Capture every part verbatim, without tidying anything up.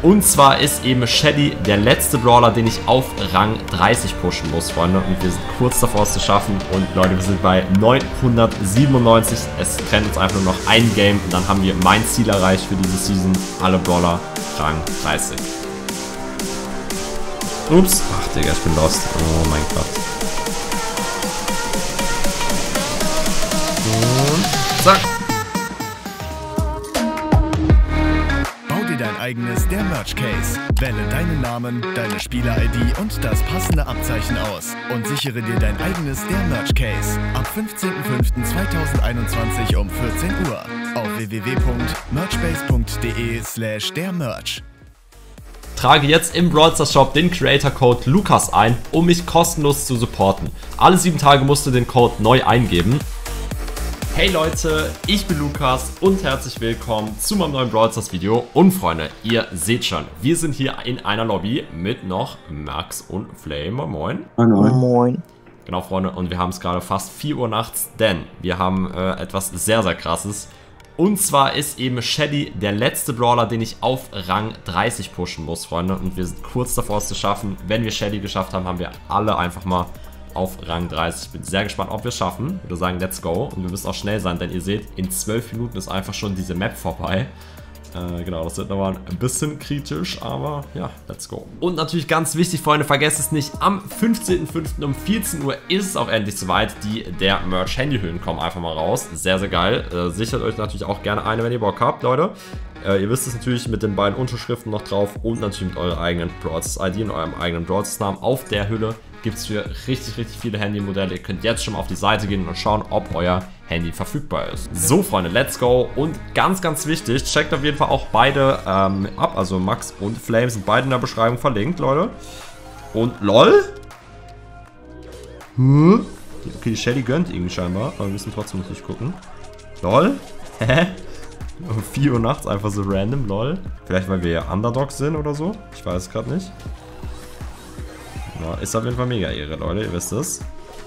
Und zwar ist eben Shelly der letzte Brawler, den ich auf Rang dreißig pushen muss, Freunde. Und wir sind kurz davor, es zu schaffen. Und Leute, wir sind bei neunhundertsiebenundneunzig. Es trennt uns einfach nur noch ein Game. Und dann haben wir mein Ziel erreicht für diese Season. Alle Brawler Rang dreißig. Ups. Ach, Digga, ich bin lost. Oh mein Gott. Und zack. Dein eigenes der Merch Case. Wähle deinen Namen, deine Spieler-I D und das passende Abzeichen aus und sichere dir dein eigenes der Merch Case ab fünfzehnten fünften zweitausendeinundzwanzig um vierzehn Uhr auf w w w punkt merchbase punkt de slash der Merch. Trage jetzt im Brawl Stars Shop den Creator Code Lukas ein, um mich kostenlos zu supporten. Alle sieben Tage musst du den Code neu eingeben. Hey Leute, ich bin Lukas und herzlich willkommen zu meinem neuen Brawl Stars Video. Und Freunde, ihr seht schon, wir sind hier in einer Lobby mit noch Max und Flame. Moin. Moin. Moin. Genau, Freunde, und wir haben es gerade fast vier Uhr nachts, denn wir haben äh, etwas sehr, sehr krasses. Und zwar ist eben Shelly der letzte Brawler, den ich auf Rang dreißig pushen muss, Freunde. Und wir sind kurz davor, es zu schaffen. Wenn wir Shelly geschafft haben, haben wir alle einfach mal auf Rang dreißig. Ich bin sehr gespannt, ob wir es schaffen. Ich würde sagen, let's go. Und wir müssen auch schnell sein, denn ihr seht, in zwölf Minuten ist einfach schon diese Map vorbei. Äh, genau, das wird nochmal ein bisschen kritisch, aber ja, let's go. Und natürlich ganz wichtig, Freunde, vergesst es nicht, am fünfzehnten fünften um vierzehn Uhr ist es auch endlich soweit. Die der Merch-Handyhüllen kommen einfach mal raus. Sehr, sehr geil. Äh, sichert euch natürlich auch gerne eine, wenn ihr Bock habt, Leute. Äh, ihr wisst es natürlich mit den beiden Unterschriften noch drauf und natürlich mit eurer eigenen Brawl Stars I D und eurem eigenen Brawl Stars Namen auf der Hülle. Gibt es für richtig, richtig viele Handymodelle. Ihr könnt jetzt schon mal auf die Seite gehen und schauen, ob euer Handy verfügbar ist. So, Freunde, let's go. Und ganz, ganz wichtig, checkt auf jeden Fall auch beide ähm, ab. Also Max und Flame sind beide in der Beschreibung verlinkt, Leute. Und LOL? Hm? Okay, die Shelly gönnt irgendwie scheinbar, aber wir müssen trotzdem natürlich gucken. LOL? Hä? Um vier Uhr nachts einfach so random, LOL. Vielleicht, weil wir ja Underdogs sind oder so. Ich weiß es gerade nicht. Ja, ist auf jeden Fall mega Ehre, Leute, ihr wisst es.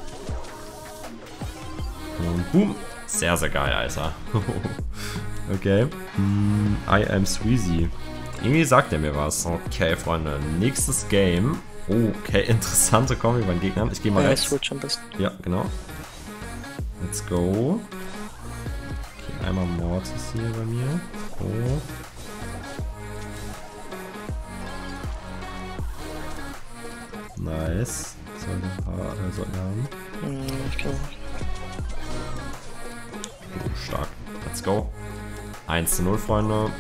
Und boom. Sehr, sehr geil, Alter. Okay. Mm, I am Sweezy. Irgendwie sagt er mir was. Okay, Freunde. Nächstes Game. Okay, interessante Kombi bei den Gegnern. Ich gehe mal ja, rechts. Switch am besten. Ja, genau. Let's go. Okay, einmal Mortis hier bei mir. Oh. Nice. Sollten wir sollten haben. Hm, ich kann nicht. Oh, stark. Let's go. eins zu null, Freunde.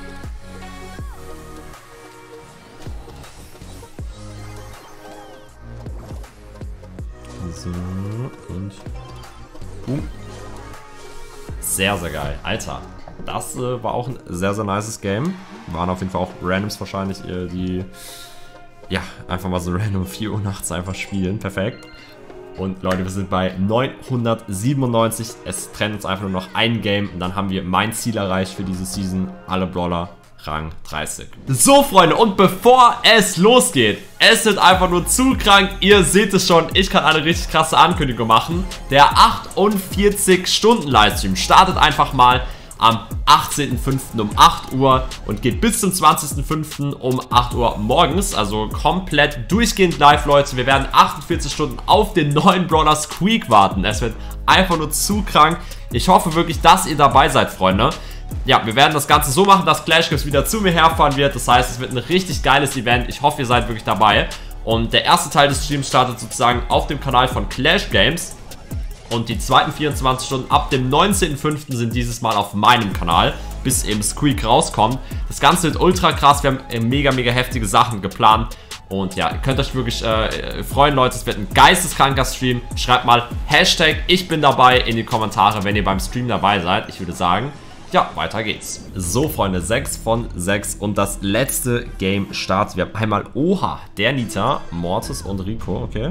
So, und boom. Sehr, sehr geil. Alter, das äh, war auch ein sehr, sehr nices Game. Waren auf jeden Fall auch Randoms wahrscheinlich, äh, die ja, einfach mal so random vier Uhr nachts einfach spielen. Perfekt. Und Leute, wir sind bei neunhundertsiebenundneunzig. Es trennt uns einfach nur noch ein Game. Und dann haben wir mein Ziel erreicht für diese Season. Alle Brawler Rang dreißig. So, Freunde, und bevor es losgeht, es wird einfach nur zu krank. Ihr seht es schon, ich kann eine richtig krasse Ankündigung machen. Der achtundvierzig Stunden Livestream startet einfach mal am achtzehnten fünften um acht Uhr und geht bis zum zwanzigsten fünften um acht Uhr morgens. Also komplett durchgehend live, Leute. Wir werden achtundvierzig Stunden auf den neuen Brawler Squeak warten. Es wird einfach nur zu krank. Ich hoffe wirklich, dass ihr dabei seid, Freunde. Ja, wir werden das Ganze so machen, dass Clash Games wieder zu mir herfahren wird. Das heißt, es wird ein richtig geiles Event. Ich hoffe, ihr seid wirklich dabei. Und der erste Teil des Streams startet sozusagen auf dem Kanal von Clash Games. Und die zweiten vierundzwanzig Stunden ab dem neunzehnten fünften sind dieses Mal auf meinem Kanal, bis eben Squeak rauskommt. Das Ganze wird ultra krass, wir haben mega, mega heftige Sachen geplant. Und ja, ihr könnt euch wirklich äh, freuen, Leute, es wird ein geisteskranker Stream. Schreibt mal Hashtag ich bin dabei in die Kommentare, wenn ihr beim Stream dabei seid. Ich würde sagen, ja, weiter geht's. So, Freunde, sechs von sechs und das letzte Game startet. Wir haben einmal, oha, der Nita, Mortis und Rico, okay.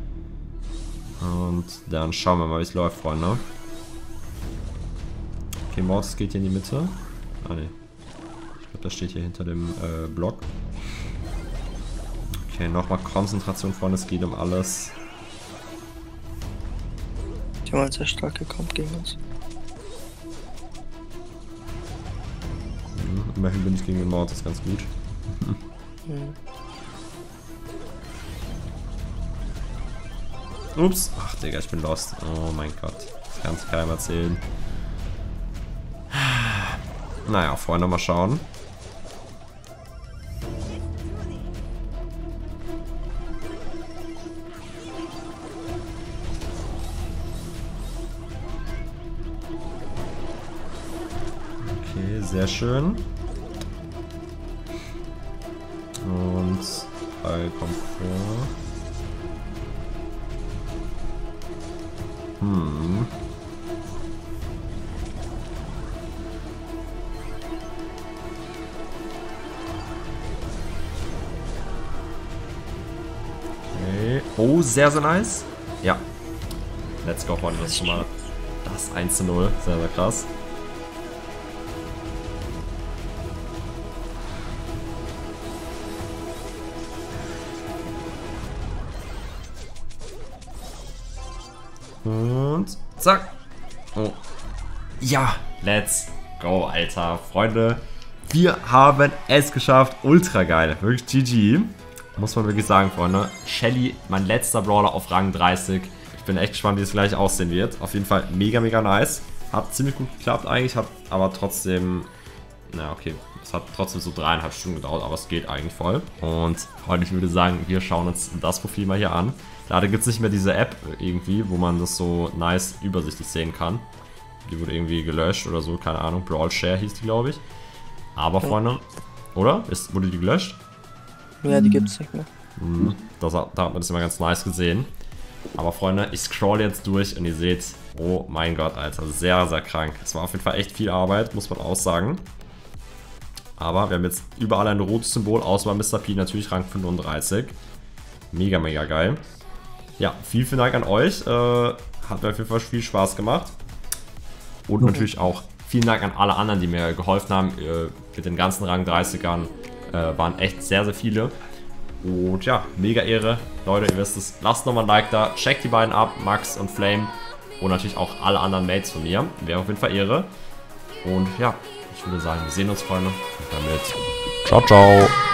Und dann schauen wir mal, wie es läuft, Freunde. Okay, Mortis geht hier in die Mitte. Ah, ne. Ich glaube, das steht hier hinter dem äh, Block. Okay, nochmal Konzentration, Freunde. Es geht um alles. Die haben sehr stark gekommen gegen uns. Hm, immerhin bin ich gegen den Mortis ganz gut. Hm. Ups. Ach, Digga, ich bin lost. Oh mein Gott. Das kann sich keinem erzählen. Naja, Freunde, mal schauen. Okay, sehr schön. Und Ball kommt vor. Hm. Okay. Oh, sehr, sehr nice. Ja. Let's go, Freunde. Das ist schon mal das eins zu null. Sehr, sehr krass. Und zack. Oh. Ja, let's go, Alter. Freunde, wir haben es geschafft. Ultra geil. Wirklich G G. Muss man wirklich sagen, Freunde. Shelly, mein letzter Brawler auf Rang dreißig. Ich bin echt gespannt, wie es gleich aussehen wird. Auf jeden Fall mega, mega nice. Hat ziemlich gut geklappt eigentlich. Hat aber trotzdem... Na, okay. Es hat trotzdem so dreieinhalb Stunden gedauert, aber es geht eigentlich voll. Und heute, ich würde sagen, wir schauen uns das Profil mal hier an. Leider gibt es nicht mehr diese App irgendwie, wo man das so nice übersichtlich sehen kann. Die wurde irgendwie gelöscht oder so, keine Ahnung. Brawl Share hieß die, glaube ich. Aber, Freunde, oder? Ist, wurde die gelöscht? Ja, die gibt's nicht mehr. Mhm. Das, da hat man das immer ganz nice gesehen. Aber, Freunde, ich scroll jetzt durch und ihr seht, oh mein Gott, Alter, sehr, sehr krank. Es war auf jeden Fall echt viel Arbeit, muss man auch sagen. Aber wir haben jetzt überall ein rotes Symbol, außer bei Mister P natürlich Rang fünfunddreißig. Mega, mega geil. Ja, vielen, vielen Dank an euch. Äh, hat mir auf jeden Fall viel Spaß gemacht. Und mhm. natürlich auch vielen Dank an alle anderen, die mir geholfen haben. Äh, mit den ganzen Rang dreißigern äh, waren echt sehr, sehr viele. Und ja, mega Ehre. Leute, ihr wisst es. Lasst nochmal ein Like da. Checkt die beiden ab, Max und Flame. Und natürlich auch alle anderen Mates von mir. Wäre auf jeden Fall Ehre. Und ja, ich würde sagen, wir sehen uns, Freunde. Und damit ciao, ciao.